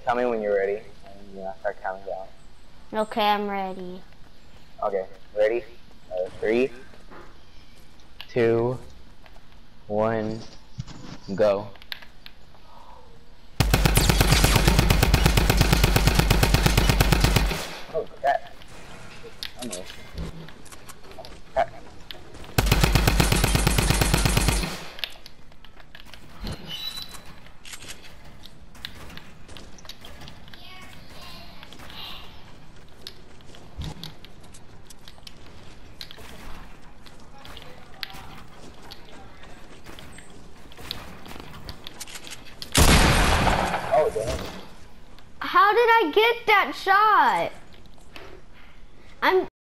Tell me when you're ready, and start counting down. Okay, I'm ready. Okay, ready? 3, 2, 1, go. Oh, crap. Almost. Oh, crap. Oh, damn. How did I get that shot? I'm